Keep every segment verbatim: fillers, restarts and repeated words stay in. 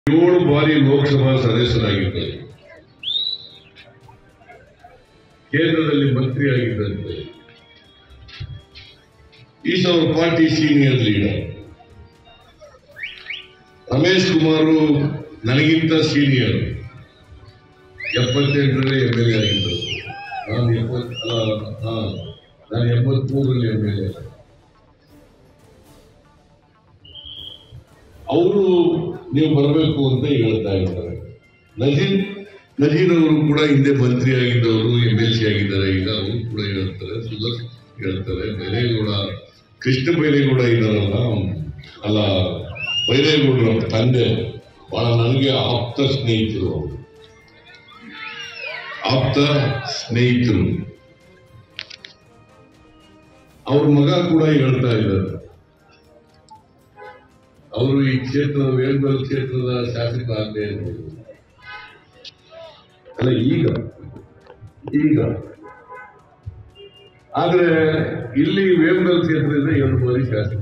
ಏಳು ಬಾರಿ ಲೋಕಸಭಾ ಸದಸ್ಯರಾಗಿದ್ದರು, ಕೇಂದ್ರದಲ್ಲಿ ಮಂತ್ರಿಯಾಗಿದ್ದಂತೆ. Is our party senior leader. Ramesh Kumar ನನಗಿಂತ ಸೀನಿಯರ್, ಎಪ್ಪತ್ತೆಂಟರಲ್ಲಿ ಎಂ ಎಲ್ ಎ ಆಗಿದ್ದರು. ನಾನು ಎಪ್ಪತ್ ಹಾ ನಾನು ಎಂಬತ್ಮೂರರಲ್ಲಿ ಎಂ ಎಲ್ ಎ. ಅವರು ನೀವು ಬರಬೇಕು ಅಂತ ಹೇಳ್ತಾ ಇದ್ದಾರೆ. ನಜೀರ್ ನಜೀರ್ ಅವರು ಕೂಡ ಹಿಂದೆ ಮಂತ್ರಿ ಆಗಿದ್ದವರು, ಎಂ ಎಲ್ ಸಿ ಆಗಿದ್ದಾರೆ. ಈಗ ಅವರು ಕೂಡ ಹೇಳ್ತಾರೆ, ಸುಧರ್ ಹೇಳ್ತಾರೆ. ಬೈರೇಗೌಡ, ಕೃಷ್ಣ ಬೈರೇಗೌಡ ಇದ್ದಾರಲ್ಲ, ಅಲ್ಲ ಬೈರೇಗೌಡರ ತಂದೆ ಬಹಳ ನನಗೆ ಆಪ್ತ ಸ್ನೇಹಿತರು, ಅವರು ಆಪ್ತ ಸ್ನೇಹಿತರು. ಅವ್ರ ಮಗ ಕೂಡ ಹೇಳ್ತಾ ಇದ್ದಾರೆ, ಅವರು ಈ ಕ್ಷೇತ್ರದ ವೇಲ್ಬಲ್ ಕ್ಷೇತ್ರದ ಶಾಸಕ ಆಗದೆ ಇರ್ಬೋದು. ಅಲ್ಲ ಈಗ ಈಗ ಆದ್ರೆ ಇಲ್ಲಿ ವೇಲ್ಬಲ್ ಕ್ಷೇತ್ರದಿಂದ ಎರಡು ಬಾರಿ ಶಾಸಕ.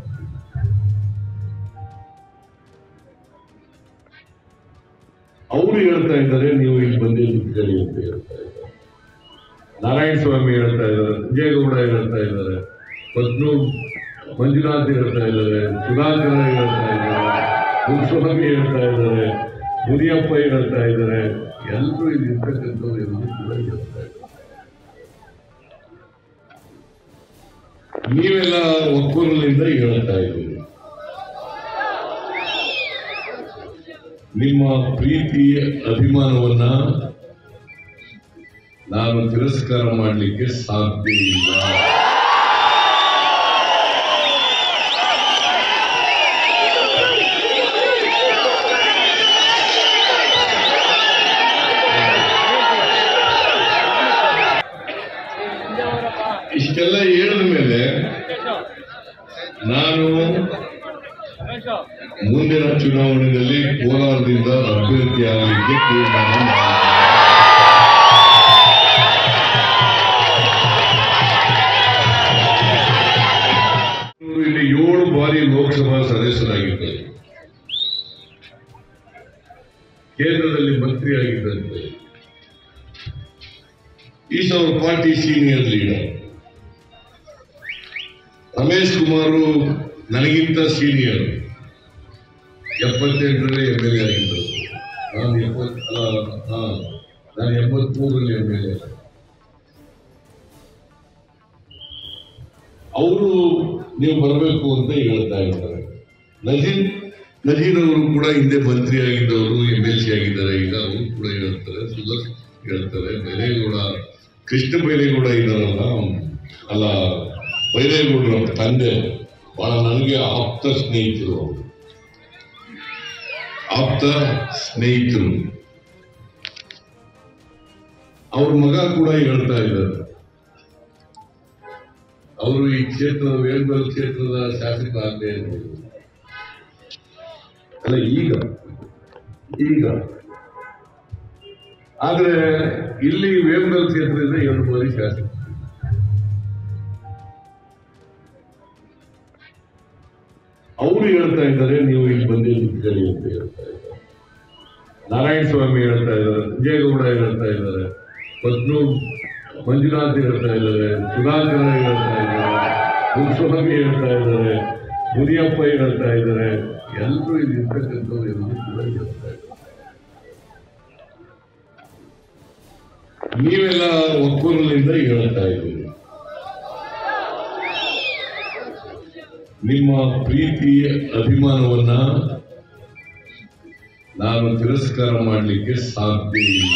ಅವರು ಹೇಳ್ತಾ ಇದ್ದಾರೆ, ನೀವು ಇಲ್ಲಿ ಬಂದು ನಿಂತ್ಕೊಳ್ಳಿ ಅಂತ ಹೇಳ್ತಾ ಇದ್ದಾರೆ. ನಾರಾಯಣ ಸ್ವಾಮಿ ಹೇಳ್ತಾ ಇದ್ದಾರೆ, ಸಂಜೇಗೌಡ ಹೇಳ್ತಾ ಇದ್ದಾರೆ, ಪದ್ಮೂರ್ ಮಂಜುನಾಥ್ ಹೇಳ್ತಾ ಇದ್ದಾರೆ, ಸುಧಾಕರ ಹೇಳ್ತಾ ಇದ್ದಾರೆ, ಮುನ್ಸ್ವಾಮಿ ಹೇಳ್ತಾ ಇದ್ದಾರೆ, ಮುನಿಯಪ್ಪ ಹೇಳ್ತಾ ಇದ್ದಾರೆ. ಎಲ್ಲರೂ ಇಲ್ಲಿ ಇರ್ತಕ್ಕಂಥವ್ರು ಎಲ್ಲರೂ ಕೂಡ ಹೇಳ್ತಾ ಇದ್ದಾರೆ. ನೀವೆಲ್ಲ ಒಕ್ಕೂರಿನಿಂದ ಹೇಳ್ತಾ ಇದ್ದೀರಿ. ನಿಮ್ಮ ಪ್ರೀತಿ ಅಭಿಮಾನವನ್ನ ನಾನು ತಿರಸ್ಕಾರ ಮಾಡಲಿಕ್ಕೆ ಸಾಧ್ಯ ಇಲ್ಲ. ಇಷ್ಟೆಲ್ಲ ಹೇಳಿದ ಮೇಲೆ ನಾನು ಮುಂದಿನ ಚುನಾವಣೆಯಲ್ಲಿ ಕೋಲಾರದಿಂದ ಅಭ್ಯರ್ಥಿ ಆಗಲಿಕ್ಕೆ ತೀರ್ಮಾನ ಮಾಡಿದ್ದೇನೆ. ಇಲ್ಲಿ ಏಳು ಬಾರಿ ಲೋಕಸಭಾ ಸದಸ್ಯರಾಗಿದ್ದರು, ಕೇಂದ್ರದಲ್ಲಿ ಮಂತ್ರಿಯಾಗಿದ್ದಂತೆ. Is our party senior leader. Ramesh Kumar ನನಗಿಂತ ಸೀನಿಯರ್, ಎಪ್ಪತ್ತೆಂಟರಲ್ಲಿ ಎಂ ಎಲ್ ಎ ಆಗಿದ್ದರು. ನಾನು ಎಪ್ಪತ್ ಹಾ ನಾನು ಎಂಬತ್ಮೂರರಲ್ಲಿ ಎಂ ಎಲ್ ಎ. ಅವರು ನೀವು ಬರಬೇಕು ಅಂತ ಹೇಳ್ತಾ ಇದ್ದಾರೆ. ನಜೀರ್ ನಜೀರ್ ಅವರು ಕೂಡ ಹಿಂದೆ ಮಂತ್ರಿ ಆಗಿದ್ದವರು, ಎಂ ಎಲ್ ಸಿ ಆಗಿದ್ದಾರೆ. ಈಗ ಅವರು ಕೂಡ ಹೇಳ್ತಾರೆ, ಸುಧರ್ ಹೇಳ್ತಾರೆ. ಬೈರೇಗೌಡ, ಕೃಷ್ಣ ಬೈರೇಗೌಡ ಇದ್ದಾರಲ್ಲ, ಅಲ್ಲ ಬೈರೇಗೌಡರ ತಂದೆ ಬಹಳ ನನಗೆ ಆಪ್ತ ಸ್ನೇಹಿತರು, ಅವರು ಆಪ್ತ ಸ್ನೇಹಿತರು. ಅವ್ರ ಮಗ ಕೂಡ ಹೇಳ್ತಾ ಇದ್ದಾರೆ, ಅವರು ಈ ಕ್ಷೇತ್ರದ ವೇಲ್ಬಲ್ ಕ್ಷೇತ್ರದ ಶಾಸಕ ಆಗದೆ ಇರ್ಬೋದು. ಅಲ್ಲ ಈಗ ಈಗ ಆದ್ರೆ ಇಲ್ಲಿ ವೇಲ್ಬಲ್ ಕ್ಷೇತ್ರದಿಂದ ಎರಡು ಬಾರಿ ಶಾಸಕ. ಅವರು ಹೇಳ್ತಾ ಇದ್ದಾರೆ, ನೀವು ಇಲ್ಲಿ ಬಂದು ನಿಂತ್ಕೊಳ್ಳಿ ಅಂತ ಹೇಳ್ತಾ ಇದ್ದಾರೆ. ನಾರಾಯಣ ಸ್ವಾಮಿ ಹೇಳ್ತಾ ಇದ್ದಾರೆ, ಸಂಜೇಗೌಡ ಹೇಳ್ತಾ ಇದ್ದಾರೆ, ಪದ್ಮೂರ್ ಮಂಜುನಾಥ್ ಹೇಳ್ತಾ ಇದ್ದಾರೆ, ಸುಧಾಕರ ಹೇಳ್ತಾ ಇದ್ದಾರೆ, ಮುನ್ಸ್ವಾಮಿ ಹೇಳ್ತಾ ಇದ್ದಾರೆ, ಮುನಿಯಪ್ಪ ಹೇಳ್ತಾ ಇದ್ದಾರೆ. ಎಲ್ಲರೂ ಇಲ್ಲಿ ಇರ್ತಕ್ಕಂಥವ್ರು ಎಲ್ಲರೂ ಕೂಡ ಹೇಳ್ತಾ ಇದ್ದಾರೆ. ನೀವೆಲ್ಲ ಒಕ್ಕೂರಿನಿಂದ ಹೇಳ್ತಾ ಇದ್ದೀರಿ. ನಿಮ್ಮ ಪ್ರೀತಿ ಅಭಿಮಾನವನ್ನ ನಾನು ತಿರಸ್ಕಾರ ಮಾಡಲಿಕ್ಕೆ ಸಾಧ್ಯ ಇಲ್ಲ.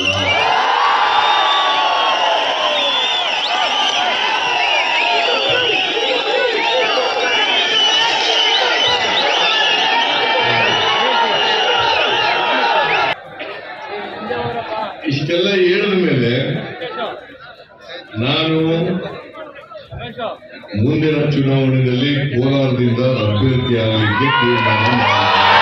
ಇಷ್ಟೆಲ್ಲ ಹೇಳಿದ ಮೇಲೆ ನಾನು ಮುಂದಿನ ಚುನಾವಣೆಯಲ್ಲಿ ಕೋಲಾರದಿಂದ ಅಭ್ಯರ್ಥಿ ಆಗಲಿಕ್ಕೆ ತೀರ್ಮಾನ ಮಾಡಿದ್ದೇನೆ.